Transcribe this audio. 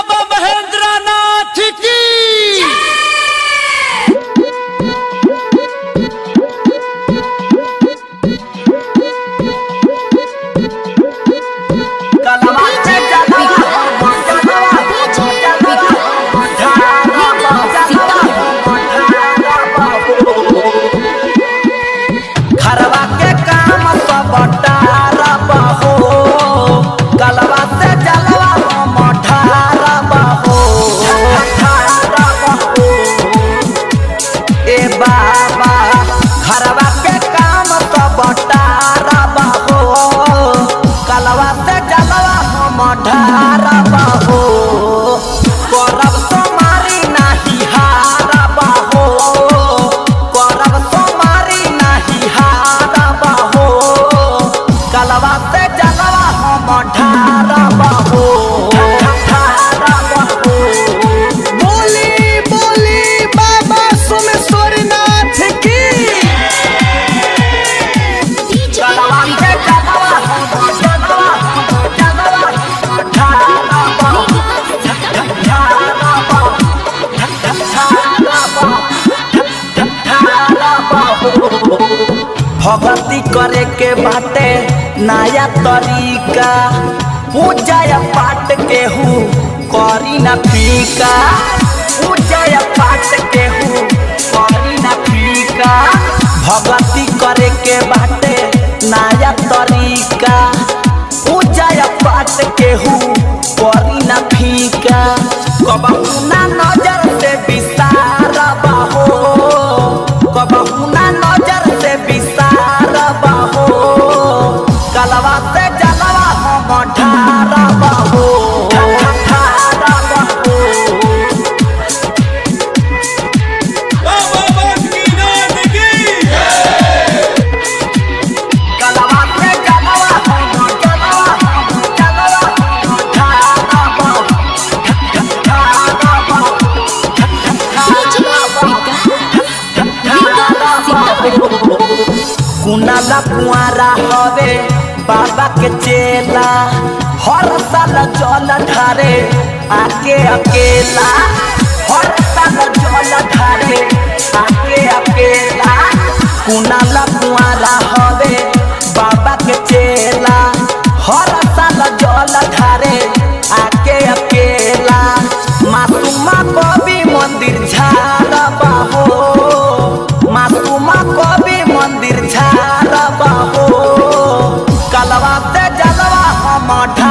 बाबा महेंद्रनाथ की। भक्ति करे के बाटे नया तरीका, पूजा पाठ के हूँ करी न फीका, पूजा पाठ के हूँ करी न फीका। भक्ति करे के बाटे नया तरीका, पूजा पाठ के हूँ करी न फीका। कबहू ना नजर से विसार बहो, कबहू ना नजर से विसार बहो, कलवा से जलवा हम ढार बहो, ढार बहो। बाबा बासुकीनाथ की। कलवा से जलवा हम ढार बहो, कुनाला कुआरा हवे बाबा के चेला, हर साल जल ढारे आके अकेला, हर साल जल ढारे आके अकेला। कुनाला कुआरा हवे बाबा के चेला, हर साल जल ढारे आके अकेला। मासूमा कवि मंदिर झार बहो, मासूमा कवि मंदिर झार बहो, कलवा से जलवा हम